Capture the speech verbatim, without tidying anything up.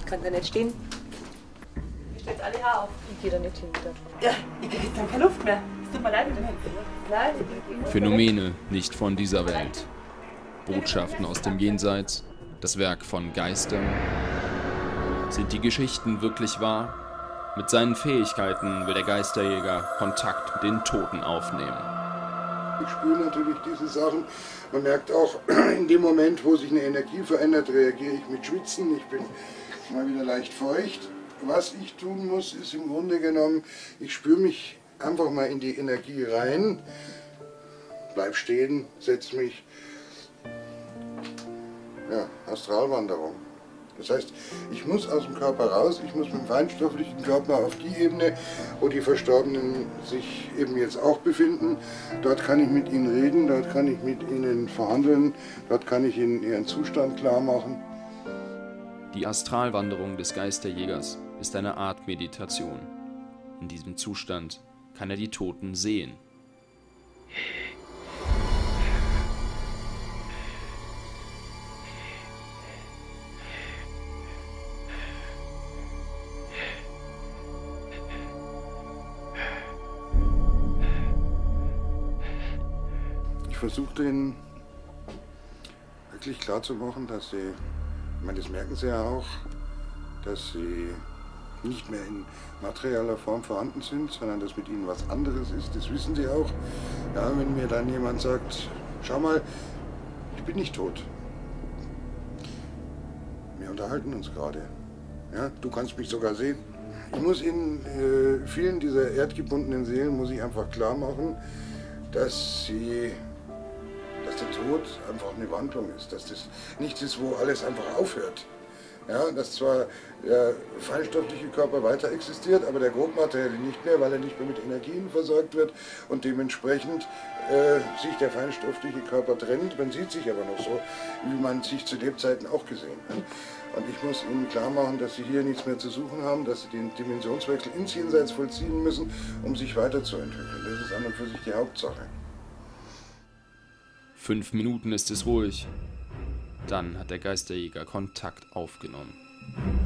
kann da nicht stehen. Ihr stellt alle Haare auf. Ich gehe da nicht hin wieder. Ja, ich kriege jetzt dann keine Luft mehr. Es tut mir leid mit dem Händen. Nein, ich Phänomene nicht von dieser Welt. Botschaften aus dem Jenseits, das Werk von Geistern. Sind die Geschichten wirklich wahr? Mit seinen Fähigkeiten will der Geisterjäger Kontakt mit den Toten aufnehmen. Ich spüre natürlich diese Sachen. Man merkt auch, in dem Moment, wo sich eine Energie verändert, reagiere ich mit Schwitzen. Ich bin mal wieder leicht feucht. Was ich tun muss, ist im Grunde genommen, ich spüre mich einfach mal in die Energie rein, bleib stehen, setze mich. Ja, Astralwanderung. Das heißt, ich muss aus dem Körper raus, ich muss mit dem feinstofflichen Körper auf die Ebene, wo die Verstorbenen sich eben jetzt auch befinden. Dort kann ich mit ihnen reden, dort kann ich mit ihnen verhandeln, dort kann ich ihnen ihren Zustand klar machen. Die Astralwanderung des Geisterjägers ist eine Art Meditation. In diesem Zustand kann er die Toten sehen. Ich versuche denen wirklich klar zu machen, dass sie, ich meine, das merken sie ja auch, dass sie nicht mehr in materieller Form vorhanden sind, sondern dass mit ihnen was anderes ist, das wissen sie auch. Ja, wenn mir dann jemand sagt, schau mal, ich bin nicht tot. Wir unterhalten uns gerade. Ja, du kannst mich sogar sehen. Ich muss in äh, vielen dieser erdgebundenen Seelen muss ich einfach klar machen, dass sie dass der Tod einfach eine Wandlung ist, dass das nichts ist, wo alles einfach aufhört. Ja, dass zwar der feinstoffliche Körper weiter existiert, aber der grobmaterielle nicht mehr, weil er nicht mehr mit Energien versorgt wird und dementsprechend äh, sich der feinstoffliche Körper trennt. Man sieht sich aber noch so, wie man sich zu Lebzeiten auch gesehen hat. Und ich muss ihnen klar machen, dass sie hier nichts mehr zu suchen haben, dass sie den Dimensionswechsel ins Jenseits vollziehen müssen, um sich weiterzuentwickeln. Das ist an und für sich die Hauptsache. Fünf Minuten ist es ruhig. Dann hat der Geisterjäger Kontakt aufgenommen.